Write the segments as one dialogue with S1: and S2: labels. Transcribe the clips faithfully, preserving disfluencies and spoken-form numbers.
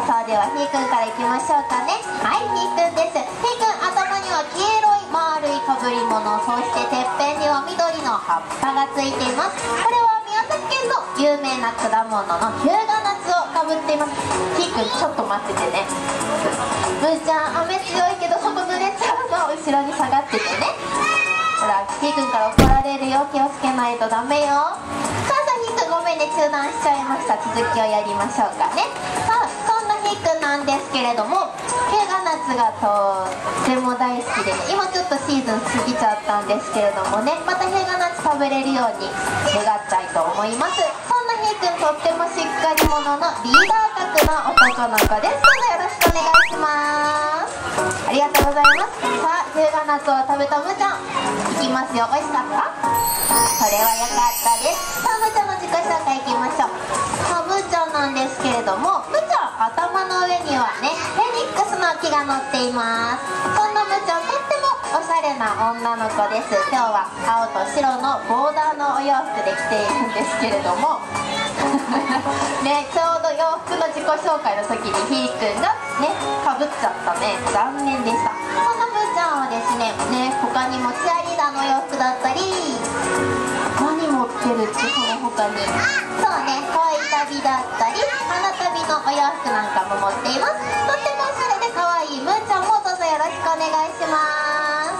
S1: さあではひーくんからいきましょうかね。はい、ひーくんです。ひーくん、頭には黄色い丸いかぶり物、そしててっぺんには緑の葉っぱがついています。これは宮崎県の有名な果物の日向夏をかぶっています。ひーくん、ちょっと待っててね。むーちゃん、雨強いけど外濡れちゃうの。後ろに下がっててね。ほら、ひーくんから怒られるよ。気をつけないとダメよ。さあさあ、ひーくんごめんね、中断しちゃいました。続きをやりましょうかね。さあ、そんなひーくんなんですけれども、日向夏がとっても大好きで、ね、今ちょっとシーズン過ぎちゃったんですけれどもね、また日向夏食べれるように願ったいと思います。そんなひーくん、とってもしっかり者のリーダー格の男の子です。どうぞよろしくお願いします。ありがとうございます。さあ、日向夏を食べたむーちゃん、いきますよ。美味しかった？それは良かったです。さあ、むーちゃんの自己紹介いきましょう。さあ、むーちゃんなんですけれども、むーちゃん頭の上にはね、フェニックスの木が乗っています。そんなむーちゃん、とってもおしゃれな女の子です。今日は青と白のボーダーのお洋服で着ているんですけれどもね、ちょうど洋服の自己紹介の時にひーくんがね、かぶっちゃったね。残念でした。そんなむーちゃんはですね、ね、他にもチアリーダーの洋服だったり、何持ってるって、その他にそうね、恋旅だったり花旅のお洋服なんかも持っています。とってもおしゃれで可愛いむーちゃんもどうぞよろしくお願いします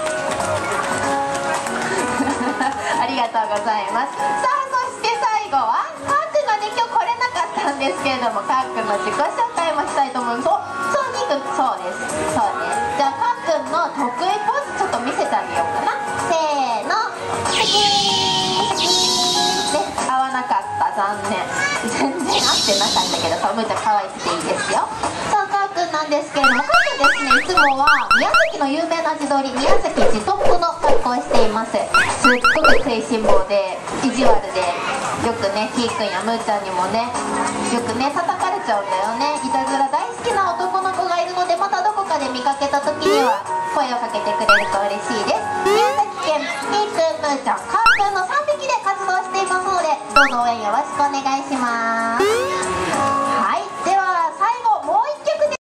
S1: ありがとうございます。さあ、そして最後はかーくんがね、今日来れなかったんですけれども、かーくんの自己紹介もしたいと思います。そう、ひーくん、そうです、そうです。じゃあかーくんの得意ポーズちょっと見せてあげようかな。せーの、シャキーンね、合わなかった、残念。全然合ってなかったけど、そう、むーちゃん可愛くていいですよ。さあ、かーくんなんですけれども、かーくんですね、いつもは宮崎の有名な地鶏、宮崎地トップの格好をしています。すっごく食いしん坊で意地悪で、よくね、ひーくんやむーちゃんにもね、よくね、叩かれちゃうんだよね。いたずら大好きな男の子がいるので、またどこかで見かけた時には声をかけてくれると嬉しいです。宮崎県ひーくん、むーちゃん、かーくんのさんびきで活動していますので、どうぞ応援よろしくお願いします。